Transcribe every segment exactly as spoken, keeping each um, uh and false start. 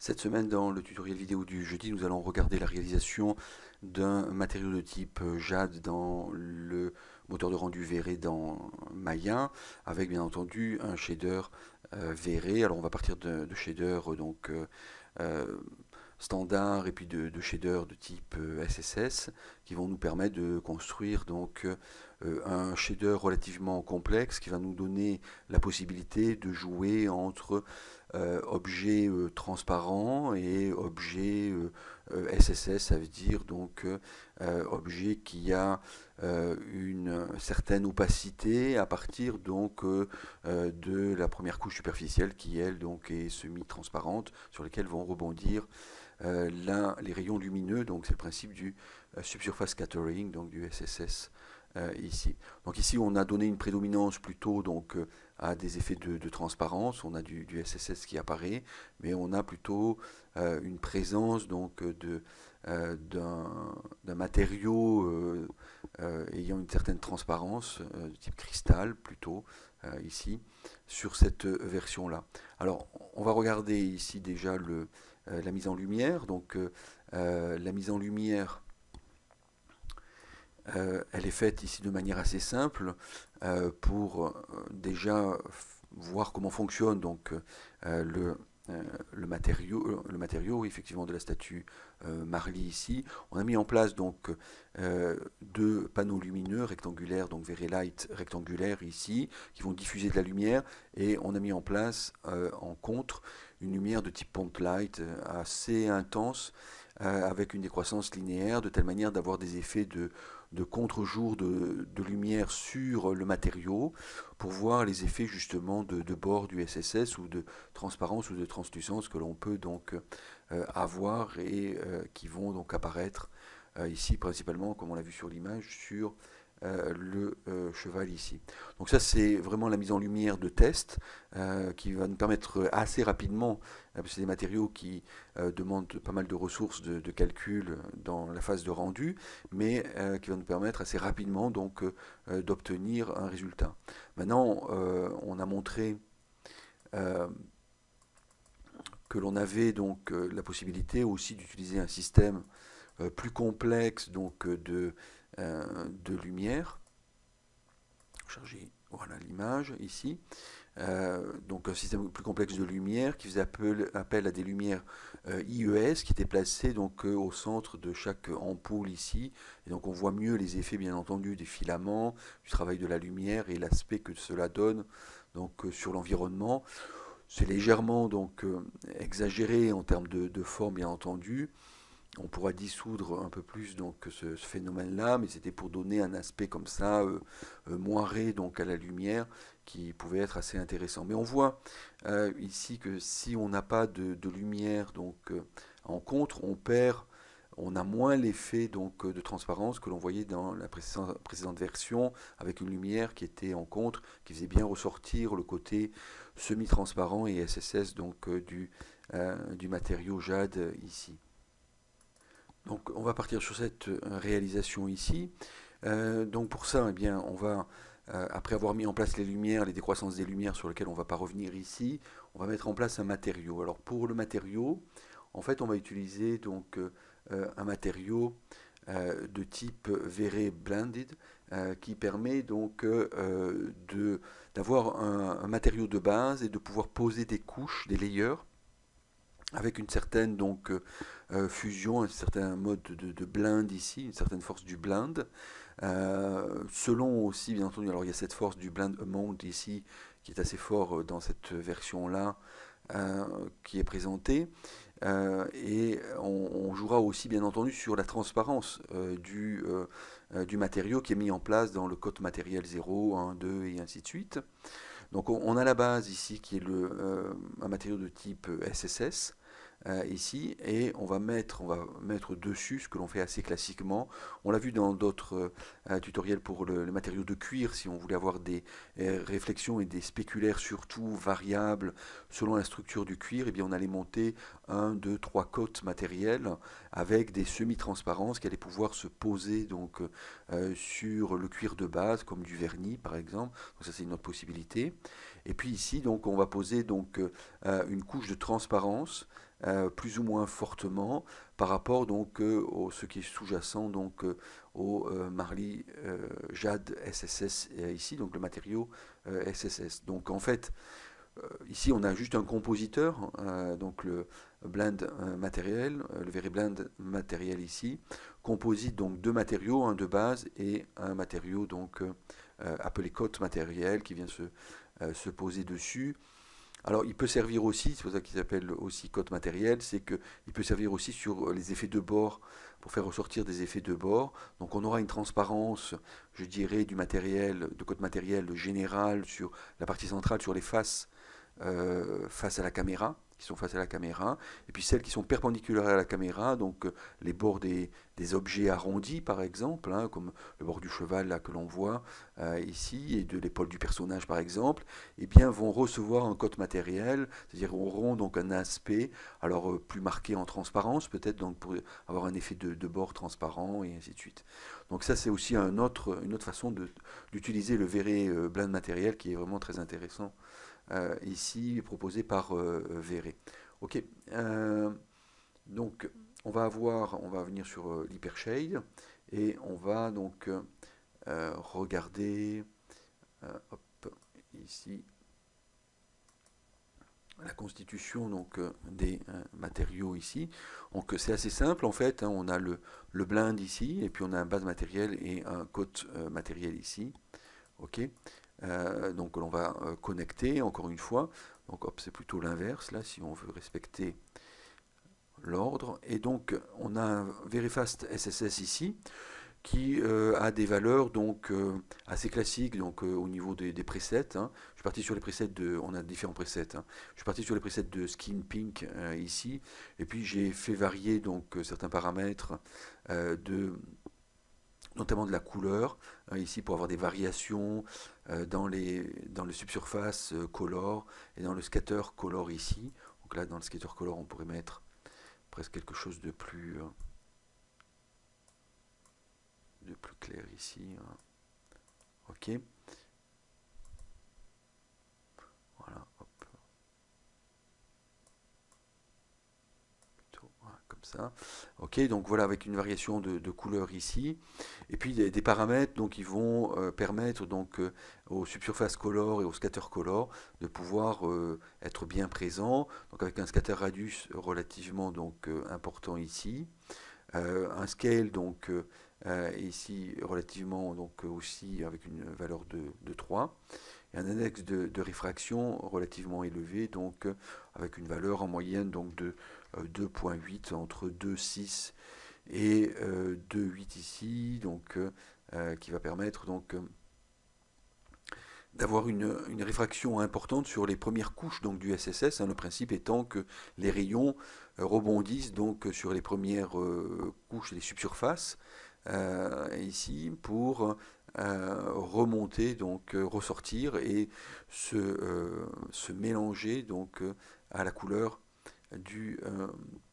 Cette semaine, dans le tutoriel vidéo du jeudi, nous allons regarder la réalisation d'un matériau de type jade dans le moteur de rendu V R dans Maya, avec bien entendu un shader euh, V R. Alors on va partir de, de shaders donc euh, euh, standard et puis de, de shaders de type euh, S S S qui vont nous permettre de construire donc euh, un shader relativement complexe qui va nous donner la possibilité de jouer entre euh, objets euh, transparents et objets euh, euh, S S S, ça veut dire donc euh, objet qui a euh, une certaine opacité à partir donc euh, de la première couche superficielle qui elle donc est semi-transparente sur lesquelles vont rebondir euh, là, les rayons lumineux. Donc c'est le principe du euh, subsurface scattering, donc du S S S euh, ici. Donc ici on a donné une prédominance plutôt donc euh, à des effets de, de transparence. On a du, du S S S qui apparaît, mais on a plutôt euh, une présence donc de euh, d'un matériau euh, euh, ayant une certaine transparence euh, de type cristal plutôt euh, ici sur cette version là. Alors on va regarder ici déjà le euh, la mise en lumière. Donc euh, euh, la mise en lumière euh, elle est faite ici de manière assez simple euh, pour euh, déjà voir comment fonctionne donc euh, le euh, le matériau, le matériau effectivement de la statue euh, Marly ici. On a mis en place donc euh, deux panneaux lumineux rectangulaires, donc V R Light rectangulaire ici, qui vont diffuser de la lumière, et on a mis en place euh, en contre une lumière de type point light euh, assez intense euh, avec une décroissance linéaire de telle manière d'avoir des effets de de contre-jour de, de lumière sur le matériau pour voir les effets justement de, de bord du S S S ou de transparence ou de translucence que l'on peut donc euh, avoir et euh, qui vont donc apparaître euh, ici principalement, comme on l'a vu sur l'image, sur euh, le euh, cheval ici. Donc ça c'est vraiment la mise en lumière de test euh, qui va nous permettre assez rapidement, euh, c'est des matériaux qui euh, demandent pas mal de ressources de, de calcul dans la phase de rendu, mais euh, qui va nous permettre assez rapidement donc euh, d'obtenir un résultat. Maintenant euh, on a montré euh, que l'on avait donc euh, la possibilité aussi d'utiliser un système euh, plus complexe donc de, euh, de lumière. Charger voilà l'image ici. Euh, donc un système plus complexe de lumière qui faisait appel, appel à des lumières euh, I E S qui étaient placées donc euh, au centre de chaque ampoule ici, et donc on voit mieux les effets bien entendu des filaments, du travail de la lumière et l'aspect que cela donne donc euh, sur l'environnement. C'est légèrement donc euh, exagéré en termes de, de forme bien entendu. On pourra dissoudre un peu plus donc ce, ce phénomène-là, mais c'était pour donner un aspect comme ça euh, euh, moiré donc à la lumière qui pouvait être assez intéressant. Mais on voit euh, ici que si on n'a pas de, de lumière donc euh, en contre, on perd, on a moins l'effet donc de transparence que l'on voyait dans la précédente, précédente version avec une lumière qui était en contre, qui faisait bien ressortir le côté semi-transparent et S S S donc euh, du, euh, du matériau jade ici. Donc on va partir sur cette réalisation ici. Euh, donc pour ça, eh bien, on va, euh, après avoir mis en place les lumières, les décroissances des lumières sur lesquelles on ne va pas revenir ici, on va mettre en place un matériau. Alors pour le matériau, en fait, on va utiliser donc euh, un matériau euh, de type V R Blended euh, qui permet donc euh, de d'avoir un, un matériau de base et de pouvoir poser des couches, des layers avec une certaine donc euh, fusion, un certain mode de, de blend ici, une certaine force du blend. Euh, selon aussi, bien entendu, alors il y a cette force du blend amount ici qui est assez fort dans cette version-là euh, qui est présentée. Euh, et on, on jouera aussi, bien entendu, sur la transparence euh, du, euh, du matériau qui est mis en place dans le code matériel zéro, un, deux et ainsi de suite. Donc on, on a la base ici qui est le, euh, un matériau de type S S S euh, ici, et on va mettre, on va mettre dessus ce que l'on fait assez classiquement. On l'a vu dans d'autres euh, tutoriels pour le, le matériau de cuir, si on voulait avoir des euh, réflexions et des spéculaires surtout variables selon la structure du cuir, et bien on allait monter un, deux, trois cotes matérielles avec des semi-transparences qui allaient pouvoir se poser donc euh, sur le cuir de base, comme du vernis par exemple. Donc ça c'est une autre possibilité. Et puis ici donc on va poser donc euh, une couche de transparence euh, plus ou moins fortement par rapport donc euh, au ce qui est sous-jacent donc euh, au euh, marly euh, jade S S S euh, ici, donc le matériau euh, S S S. Donc en fait, euh, ici on a juste un compositeur, euh, donc le blend euh, matériel, euh, le very blend matériel ici, composite donc deux matériaux, un de base et un matériau donc euh, appelé cote matériel qui vient se, euh, se poser dessus. Alors, il peut servir aussi, c'est pour ça qu'il s'appelle aussi cote matériel, c'est qu'il peut servir aussi sur les effets de bord, pour faire ressortir des effets de bord. Donc, on aura une transparence, je dirais, du matériel, de cote matériel général sur la partie centrale, sur les faces, euh, face à la caméra, qui sont face à la caméra, et puis celles qui sont perpendiculaires à la caméra, donc euh, les bords des, des objets arrondis par exemple, hein, comme le bord du cheval là que l'on voit euh, ici, et de l'épaule du personnage par exemple, eh bien vont recevoir un cote matériel, c'est-à-dire auront donc un aspect, alors euh, plus marqué en transparence peut-être, donc pour avoir un effet de, de bord transparent et ainsi de suite. Donc ça c'est aussi un autre, une autre façon d'utiliser le Very euh, blend matériel qui est vraiment très intéressant. Euh, ici proposé par euh, Very. Ok, euh, donc on va avoir, on va venir sur euh, l'hypershade et on va donc euh, regarder euh, hop, ici la constitution donc euh, des euh, matériaux ici. Donc c'est assez simple en fait, hein, on a le, le blend ici et puis on a un base matériel et un cote euh, matériel ici. Ok, euh, donc on va euh, connecter encore une fois. Donc hop, c'est plutôt l'inverse là si on veut respecter l'ordre. Et donc on a un Verifast S S S ici qui euh, a des valeurs donc euh, assez classiques donc euh, au niveau des, des presets. Hein. Je suis parti sur les presets de, on a différents presets. Hein. Je suis parti sur les presets de Skin Pink euh, ici, et puis j'ai fait varier donc euh, certains paramètres euh, de notamment de la couleur, hein, ici pour avoir des variations euh, dans, les, dans le subsurface euh, color et dans le scatter color ici. Donc là dans le scatter color on pourrait mettre presque quelque chose de plus, euh, de plus clair ici. Hein. Ok. Voilà, hop. Plutôt, voilà, comme ça. Ok, donc voilà avec une variation de, de couleur ici. Et puis des, des paramètres donc, qui vont euh, permettre donc euh, au subsurface color et au scatter color de pouvoir euh, être bien présents. Donc avec un scatter radius relativement donc euh, important ici. Euh, un scale donc euh, ici relativement donc aussi avec une valeur de, de trois. Et un index de, de réfraction relativement élevé, donc euh, avec une valeur en moyenne donc de euh, deux virgule huit, entre deux virgule six et euh, deux virgule huit ici, donc euh, qui va permettre donc euh, d'avoir une, une réfraction importante sur les premières couches donc du S S S, hein, le principe étant que les rayons euh, rebondissent donc sur les premières euh, couches des subsurfaces euh, ici pour euh, remonter, donc euh, ressortir et se, euh, se mélanger donc euh, à la couleur du, euh,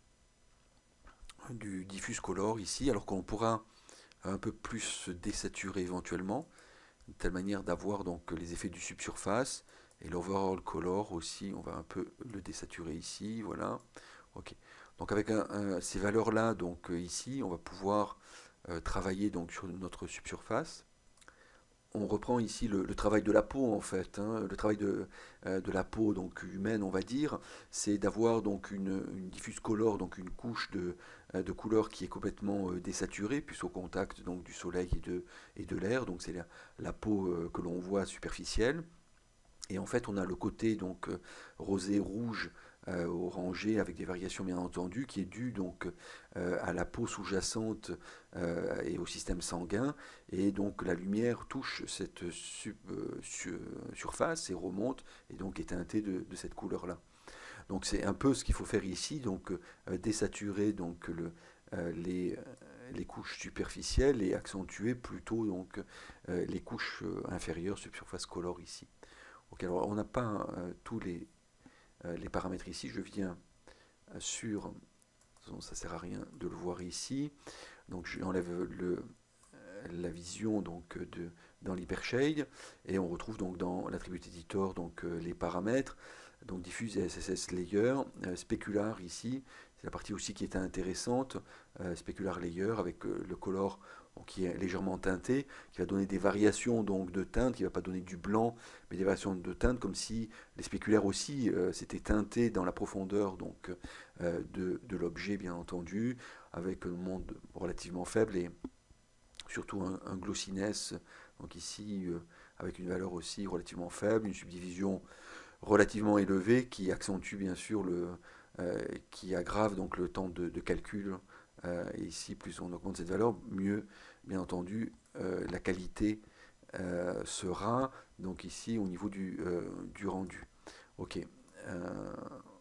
du diffuse color ici, alors qu'on pourra un peu plus se désaturer éventuellement, de telle manière d'avoir donc les effets du subsurface et l'overall color aussi, on va un peu le désaturer ici, voilà. Ok. Donc avec un, un, ces valeurs là, donc euh, ici, on va pouvoir euh, travailler donc sur notre subsurface. On reprend ici le, le travail de la peau en fait, hein. Le travail de, euh, de la peau donc humaine on va dire, c'est d'avoir donc une, une diffuse color, donc une couche de, euh, de couleur qui est complètement euh, désaturée, puisqu'au contact donc du soleil et de, et de l'air, donc c'est la, la peau euh, que l'on voit superficielle. Et en fait, on a le côté donc euh, rosé, rouge, euh, orangé, avec des variations bien entendu, qui est dû donc euh, à la peau sous-jacente euh, et au système sanguin. Et donc la lumière touche cette sub, euh, sur, surface et remonte, et donc est teintée de, de cette couleur-là. Donc c'est un peu ce qu'il faut faire ici, donc euh, désaturer donc le, euh, les, les couches superficielles et accentuer plutôt donc euh, les couches inférieures, subsurface color ici. Ok, alors on n'a pas euh, tous les, euh, les paramètres ici. Je viens euh, sur, ça sert à rien de le voir ici. Donc j'enlève le, euh, la vision donc de, dans l'hypershade, et on retrouve donc dans l'attribut editor donc euh, les paramètres, donc diffuse et S S S layer, euh, specular ici, c'est la partie aussi qui est intéressante, euh, specular layer avec euh, le color donc, qui est légèrement teinté, qui va donner des variations donc de teinte, qui ne va pas donner du blanc, mais des variations de teinte, comme si les spéculaires aussi euh, s'étaient teintés dans la profondeur donc, euh, de, de l'objet, bien entendu, avec un monde relativement faible et surtout un, un glossiness, donc ici euh, avec une valeur aussi relativement faible, une subdivision relativement élevée qui accentue bien sûr le, euh, qui aggrave donc le temps de, de calcul. Euh, et ici, plus on augmente cette valeur, mieux, bien entendu, euh, la qualité euh, sera. Donc ici, au niveau du, euh, du rendu. Ok. Euh,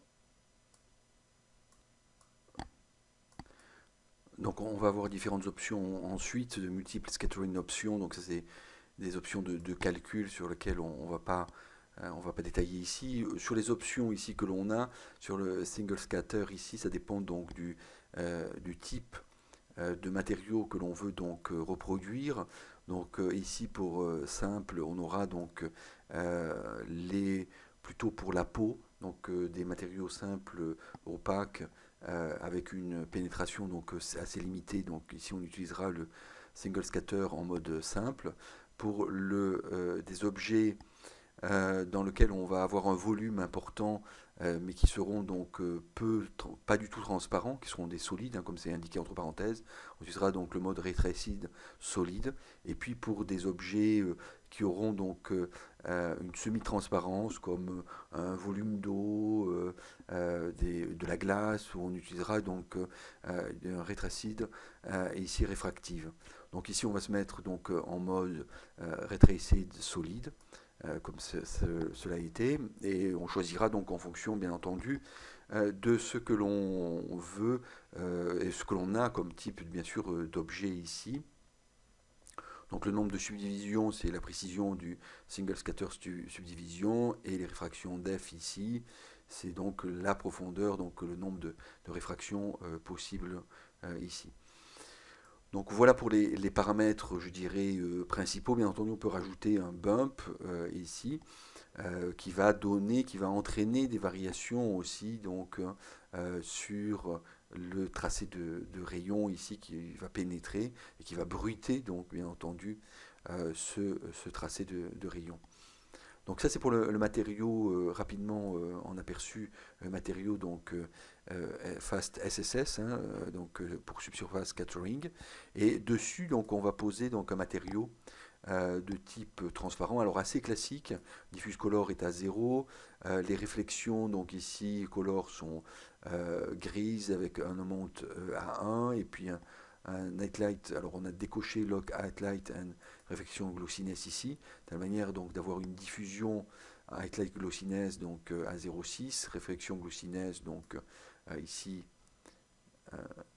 donc on va avoir différentes options ensuite, de multiples scattering options. Donc ça c'est des options de, de calcul sur lesquelles on ne va pas euh, on va pas détailler ici. Sur les options ici que l'on a, sur le single scatter ici, ça dépend donc du, euh, du type euh, de matériaux que l'on veut donc euh, reproduire. Donc euh, ici pour euh, simple, on aura donc euh, les plutôt pour la peau, donc euh, des matériaux simples opaques euh, avec une pénétration donc assez limitée. Donc ici on utilisera le single scatter en mode simple. Pour le, euh, des objets euh, dans lesquels on va avoir un volume important, euh, mais qui seront donc euh, peu, pas du tout transparents, qui seront des solides, hein, comme c'est indiqué entre parenthèses. On utilisera donc le mode ray traced solide. Et puis pour des objets euh, qui auront donc euh, une semi-transparence, comme un volume d'eau, euh, euh, de la glace, où on utilisera donc euh, un ray traced euh, et ici réfractive. Donc ici on va se mettre donc en mode euh, ray traced solide. Euh, comme ce, ce, cela a été, et on choisira donc en fonction, bien entendu, euh, de ce que l'on veut euh, et ce que l'on a comme type, bien sûr, euh, d'objet ici. Donc le nombre de subdivisions, c'est la précision du single scatter subdivision, et les réfractions def ici, c'est donc la profondeur, donc le nombre de, de réfractions euh, possibles euh, ici. Donc voilà pour les, les paramètres, je dirais, euh, principaux. Bien entendu, on peut rajouter un bump euh, ici, euh, qui va donner, qui va entraîner des variations aussi donc, euh, sur le tracé de, de rayon ici qui va pénétrer et qui va bruiter, donc bien entendu, euh, ce, ce tracé de, de rayon. Donc ça c'est pour le, le matériau, euh, rapidement euh, en aperçu, le matériau donc euh, Fast S S S, hein, euh, donc euh, pour subsurface scattering, et dessus donc on va poser donc un matériau euh, de type transparent, alors assez classique. Diffuse color est à zéro, euh, les réflexions donc ici color sont euh, grises avec un amount euh, à un, et puis un, un nightlight, alors on a décoché lock highlight and réflexion glossiness ici, de telle manière donc d'avoir une diffusion highlight glossiness donc euh, à zéro virgule six, réflexion glossiness donc euh, ici euh,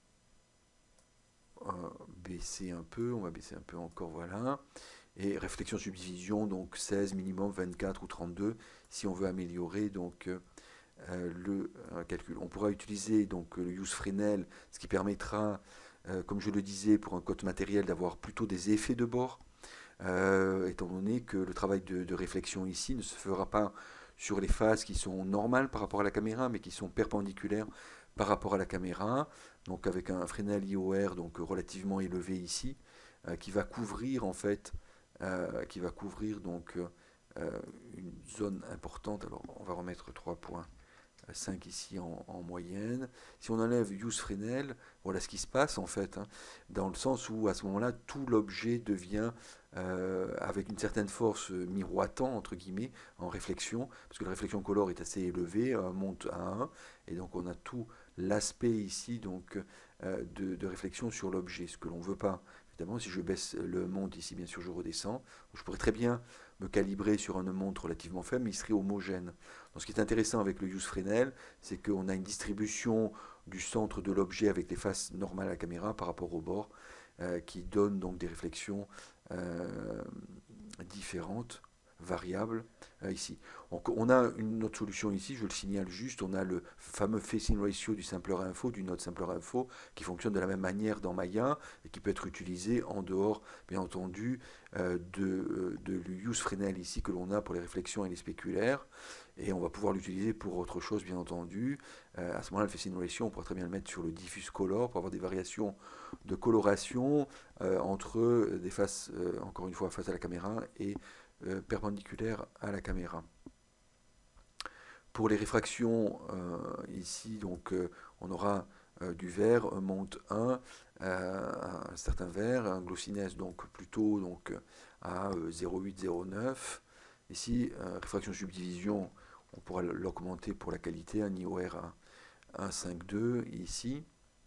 euh, baisser un peu, on va baisser un peu encore, voilà, et réflexion subdivision donc seize minimum, vingt-quatre ou trente-deux si on veut améliorer donc euh, le euh, calcul. On pourra utiliser donc le use Fresnel, ce qui permettra euh, comme je le disais pour un code matériel d'avoir plutôt des effets de bord, euh, étant donné que le travail de, de réflexion ici ne se fera pas sur les phases qui sont normales par rapport à la caméra, mais qui sont perpendiculaires par rapport à la caméra, donc avec un Fresnel I O R donc relativement élevé ici, euh, qui va couvrir en fait, euh, qui va couvrir donc euh, une zone importante. Alors on va remettre trois points cinq ici en, en moyenne. Si on enlève use Fresnel, voilà ce qui se passe en fait, hein, dans le sens où à ce moment-là, tout l'objet devient euh, avec une certaine force miroitant, entre guillemets, en réflexion, parce que la réflexion color est assez élevée, euh, monte à un, et donc on a tout l'aspect ici donc euh, de, de réflexion sur l'objet, ce que l'on ne veut pas. Évidemment, si je baisse le monte ici, bien sûr, je redescends. Je pourrais très bien me calibrer sur un monte relativement faible, mais il serait homogène. Donc, ce qui est intéressant avec le use Fresnel, c'est qu'on a une distribution du centre de l'objet avec les faces normales à la caméra par rapport au bord, euh, qui donne donc des réflexions euh, différentes, variables, euh, ici. Donc on a une autre solution ici, je le signale juste, on a le fameux facing ratio du sampler info, du node sampler info, qui fonctionne de la même manière dans Maya et qui peut être utilisé en dehors, bien entendu, euh, de, de l'use Fresnel ici que l'on a pour les réflexions et les spéculaires. Et on va pouvoir l'utiliser pour autre chose, bien entendu. Euh, à ce moment-là, le facing ratio, on pourrait très bien le mettre sur le diffuse color pour avoir des variations de coloration euh, entre des faces, euh, encore une fois, face à la caméra et euh, perpendiculaires à la caméra. Pour les réfractions, euh, ici, donc, euh, on aura euh, du vert, un monte un, euh, un certain vert, un glossiness donc plutôt donc, à euh, zéro virgule huit zéro neuf. Ici, euh, réfraction subdivision, on pourra l'augmenter pour la qualité, un I O R à un virgule cinquante-deux ici.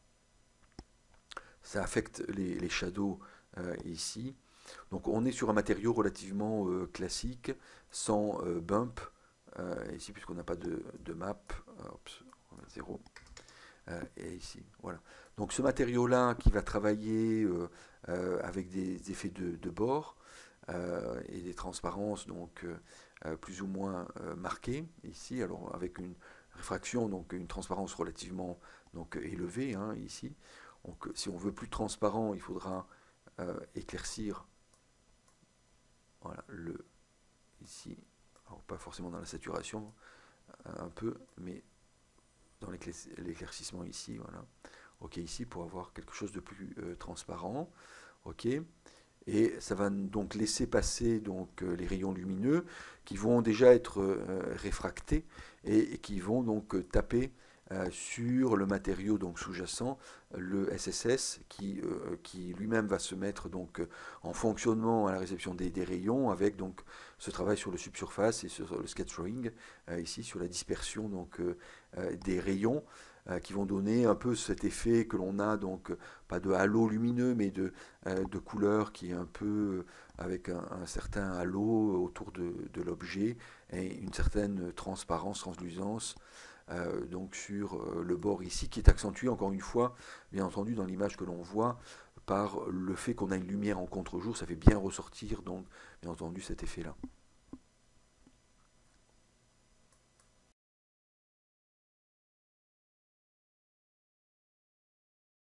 Ça affecte les, les shadows euh, ici. Donc on est sur un matériau relativement euh, classique, sans euh, bump, euh, ici puisqu'on n'a pas de, de map, Oups, on a zéro, euh, et ici, voilà. Donc ce matériau-là qui va travailler euh, euh, avec des effets de, de bord euh, et des transparences donc euh, plus ou moins euh, marquées, ici, alors avec une réfraction, donc une transparence relativement donc, élevée, hein, ici. Donc si on veut plus transparent, il faudra euh, éclaircir voilà, le, ici, alors pas forcément dans la saturation, un peu, mais dans l'éclaircissement ici, voilà. Ok, ici, pour avoir quelque chose de plus euh, transparent. Ok, et ça va donc laisser passer donc, euh, les rayons lumineux qui vont déjà être euh, réfractés et, et qui vont donc euh, taper euh, sur le matériau donc sous-jacent, le S S S, qui, euh, qui lui-même va se mettre donc en fonctionnement à la réception des, des rayons, avec donc ce travail sur le subsurface et sur le scattering, euh, ici sur la dispersion donc euh, euh, des rayons, euh, qui vont donner un peu cet effet que l'on a, donc pas de halo lumineux, mais de, euh, de couleur qui est un peu avec un, un certain halo autour de, de l'objet et une certaine transparence, translucence. Euh, donc sur euh, le bord ici, qui est accentué encore une fois, bien entendu, dans l'image que l'on voit, par le fait qu'on a une lumière en contre-jour, ça fait bien ressortir, donc, bien entendu, cet effet-là.